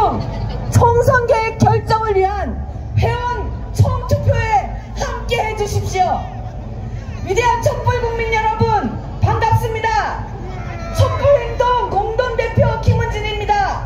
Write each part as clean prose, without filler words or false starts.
촛불행동 총선 계획 결정을 위한 회원 총투표에 함께 해주십시오. 위대한 촛불국민 여러분 반갑습니다. 촛불행동 공동대표 김은진입니다.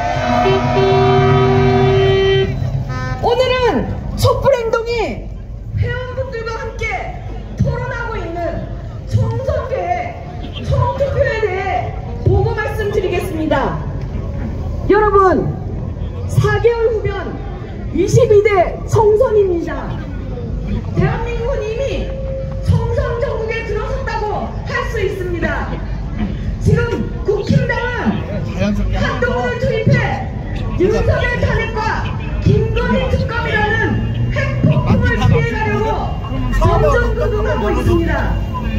오늘은 촛불행동이 회원분들과 함께 토론하고 있는 총선 계획 총투표에 대해 보고 말씀드리겠습니다. 여러분, 4개월 후면 22대 총선입니다. 대한민국은 이미 총선 전국에 들어섰다고 할 수 있습니다. 지금 국힘당은 한동훈을 투입해 윤석열 탄핵과 김건희 특검이라는 핵폭풍을 피해가려고 전전긍긍하고 있습니다.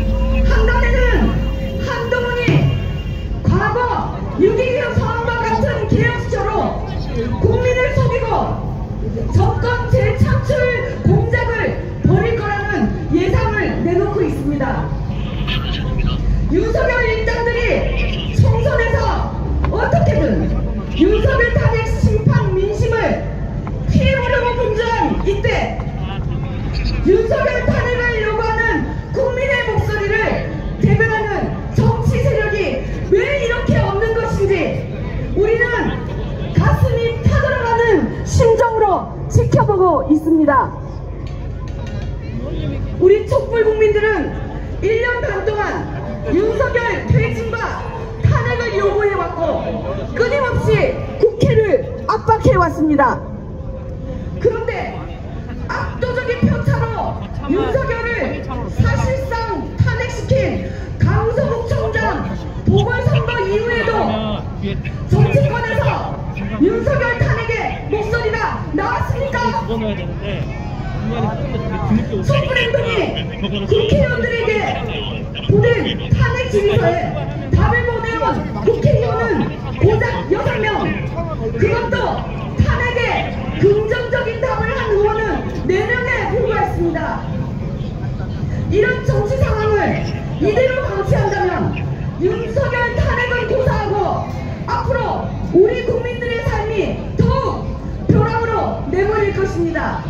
한간에는 한동훈이 과거 6.25 선언과 같은 계획수처로 국민을 속이고 정권 재창출 공작을 벌일 거라는 예상을 내놓고 있습니다. 윤석열 일당들이 총선에서 어떻게든 윤석열 탄핵 심판 민심을 피해보려고 분주한 이때 윤석열 탄핵을 요구하는 국민의 목소리를 대변하는 정치 세력이 왜 이렇게 없는 것인지 우리는 가슴이 타들어가는 심정으로 지켜보고 있습니다. 우리 촛불 국민들은 1년 반 동안 윤석열 퇴진과 탄핵을 요구해왔고 끊임없이 국회를 압박해왔습니다. 그런데 압도적인 표차로 윤석열을 사실상 탄핵시킨 강서구 청장 보궐선거 이후에도 정치권에서 윤석열 탄핵의 목소리가 나왔습니까? 촛불행동이 국회의원들에게 보낸 탄핵 질의서에 답을 못 내온 국회의원은 고작 6명, 그것도 탄핵에 긍정적인 답을 한 의원은 4명에 불과했습니다. 이런 정치 상황을 이대로 방치한다면 윤석열 탄핵은 고사하고 앞으로 우리 국민들의 삶이 더욱 벼랑으로 내버릴 것입니다.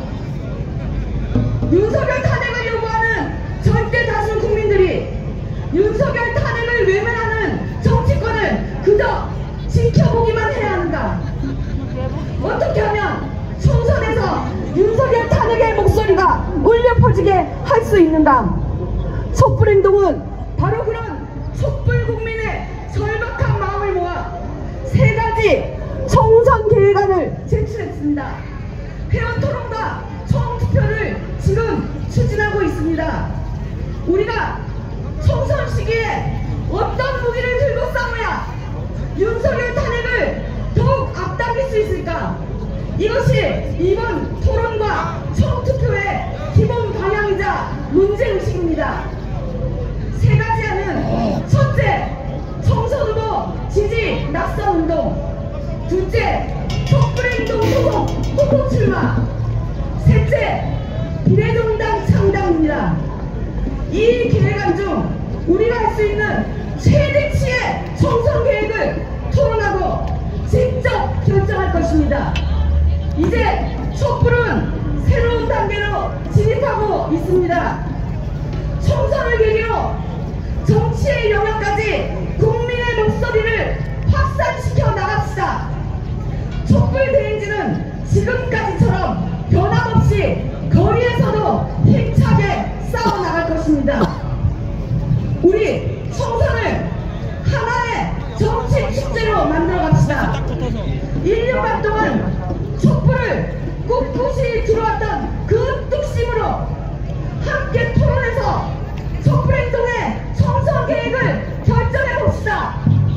윤석열 탄핵을 요구하는 절대 다수 국민들이 윤석열 탄핵을 외면하는 정치권을 그저 지켜보기만 해야 하는가? 어떻게 하면 총선에서 윤석열 탄핵의 목소리가 울려 퍼지게 할 수 있는가? 촛불행동은 바로 그런 촛불 국민의 절박한 마음을 모아 3가지 총선 계획안을 제출했습니다. 회원 토론과 총투표를 지금 추진하고 있습니다. 우리가 총선 시기에 어떤 무기를 들고 싸워야 윤석열 탄핵을 더욱 앞당길 수 있을까? 이것이 이번 토론과 총투표의 기본 방향이자 문제의식입니다. 3가지 안은 첫째, 총선 후보 지지 낙선운동, 둘째, 촛불행동 후보 출마, 셋째, 비례정당 창당입니다. 이 계획안 중 우리가 할 수 있는 최대치의 총선 계획을 토론하고 직접 결정할 것입니다. 이제 촛불은 새로운 단계로 진입하고 있습니다. 총선을 계기로 정치의 영역까지 국민의 목소리를 확산시켜 나갑시다. 촛불 대행진은 지금까지처럼 변함없이 거리에서도 힘차게 싸워나갈 것입니다. 우리 총선을 하나의 정치 축제로 만들어갑시다. 1년 반 동안 촛불을 꿋꿋이 들어왔던 그 뚝심으로 함께 토론해서 촛불행동의 총선 계획을 결정해봅시다.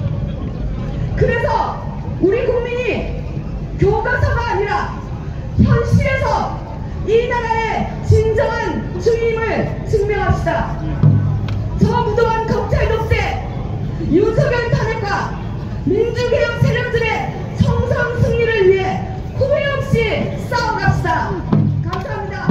그래서 우리 국민이 교과서가 아니라 현실에서 이 나라의 진정한 주임을 증명합시다. 저 무도한 검찰 독재, 윤석열 탄핵과 민주개혁 세력들의 총선 승리를 위해 후회 없이 싸워갑시다. 감사합니다.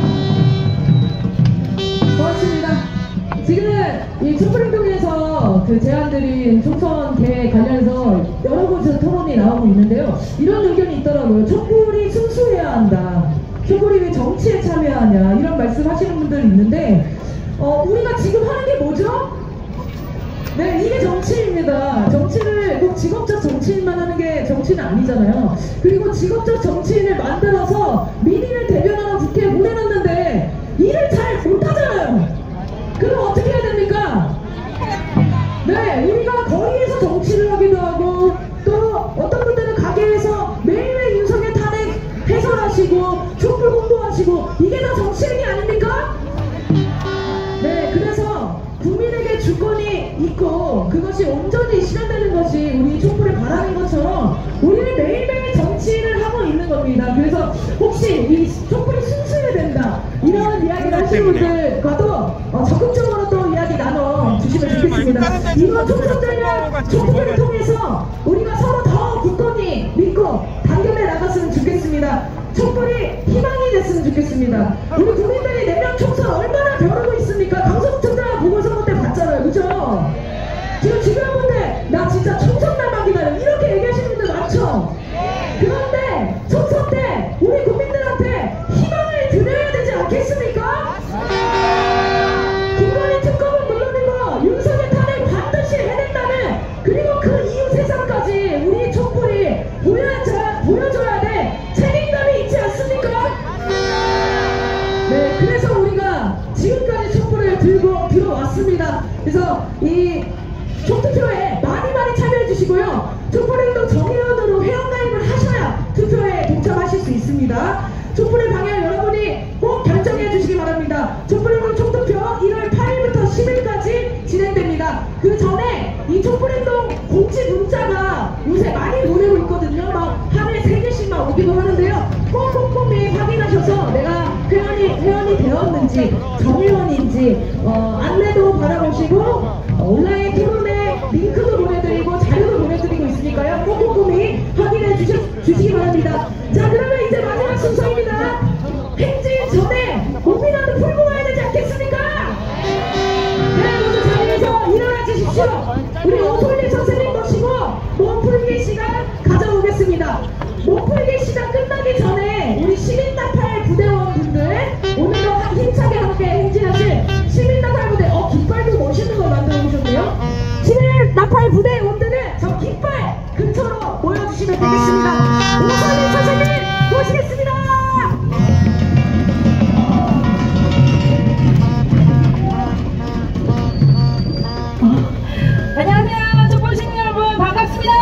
고맙습니다. 지금은 이 촛불행동에서 그 제안드린 총선 계획 관련해서 여러 곳에서 토론이 나오고 있는데요. 이런 의견이 있더라고요. 촛불이 순수해야 한다. 촛불이 왜 정치에 참여하냐 이런 말씀 하시는 분들이 있는데 우리가 지금 하는 게 뭐죠? 네, 이게 정치입니다. 정치를 꼭 직업적 정치인만 하는 게 정치는 아니잖아요. 그리고 직업적 정치인을 만들어서 민의를 대변하는 국회에 보내놨는데 일을 잘 못하잖아요. 그럼 어떻게 해야 됩니까? 네, 우리가 거리에서 정치를 하기도 하고 또 어떤 분들은 가게에서 매일매일 윤석열 탄핵 해설하시고 촛불 홍보하시고 이게 다 정치행위 아닙니까? 네, 그래서 국민에게 주권이 있고 그것이 온전히 실현되는 것이 우리 촛불의 바람인 것처럼 우리는 매일매일 정치를 하고 있는 겁니다. 그래서 혹시 이 촛불이 순수해야 된다 이런 이야기를 하시는 분들과도 적극적으로 또 이야기 나눠주시면 좋겠습니다. 이번 총선 전략 촛불을 통해서 우리가 서로 더 굳건히 믿고 단결해 나갔으면 좋겠습니다. 촛불이 희망이 됐으면 좋겠습니다. 우리 국민들이 내년 총선 얼마나 벼르고 있습니까? 강서구청장 보궐선거 때 봤잖아요. 그죠? 지금 주변 분들 나 진짜 총선 날만 기다려 이렇게 얘기하시는 분들 많죠? 그런데 총선 때 우리 국민들한테 희망을 드려야 되지 않겠습니까? 김건희 특검은 물론이고 윤석열 탄핵 반드시 해낸다는 그리고 그 이후 세상까지 우리 촛불이 보여줘야 돼 책임감이 있지 않습니까? 네, 그래서 우리가 지금까지 촛불을 들어왔습니다. 그래서 이 총투표에 많이 참여해 주시고요. 촛불행동 정의원으로 회원가입을 하셔야 투표에 동참하실 수 있습니다. 촛불의 방향 여러분이 꼭 결정해 주시기 바랍니다. 촛불행동 총투표 1월 8일부터 10일까지 진행됩니다. 그 전에 이 촛불행동 공지 문자가 요새 많이 보내고 있거든요. 막 하루에 3개씩만 오기도 하는데요. 꼭 꼼꼼히 확인하셔서 내가 회원이 되었는지 정회원인지 안내도 받아보시고 온라인 토론에 링크도 보내드리고 자료도 보내드리고 있으니까요. 꼭 꼼꼼히 확인해 주시기 바랍니다. 자, 그러면 이제 마지막 순서입니다. 행진 전에 몸이라도 풀고 와야 되지 않겠습니까? 네, 모두 자리에서 일어나 주십시오. 우리 오솔리 선생님 모시고 몸풀기 시간 가져오겠습니다. 몸풀기 시간 끝나기 전에 우리 시민나팔 부대원분들 오늘도 힘차게 함께 행진하실 시민나팔 부대 깃발도 멋있는 걸 만들어 오셨네요. 시민나팔 부대원들은 저 깃발 근처로 모여주시면 되겠습니다. 오솔리 선생님 모시겠습니다. 안녕하세요. 촛불 시민 여러분 반갑습니다.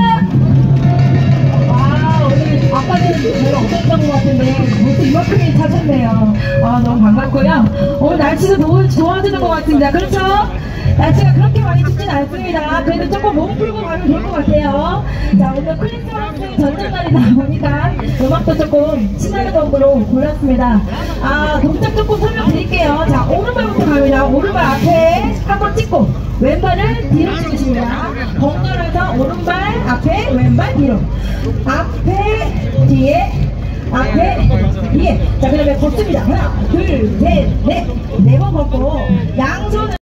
와, 오늘 아까는 별로 없었던 것 같은데 벌써 이만큼이 찾았네요. 너무 반갑고요. 오늘 날씨도 좋아지는 것 같습니다. 그렇죠? 날씨가 그렇게 많이 춥진 않습니다. 그래도 조금 몸 풀고 가면 좋을 것 같아요. 자, 오늘 크리스마스 전날이다 보니까 음악도 조금 신나는 곡으로 골랐습니다. 동작 조금 설명드릴게요. 자, 오른발부터 갑니다. 오른발 앞에 한번 찍고 왼발을 뒤로 찍으십니다. 번갈아서 오른발 앞에 왼발 뒤로 앞에 뒤에 앞에 뒤에. 자, 그 다음에 걷습니다. 하나 둘 셋 넷 네 번 걷고 양손을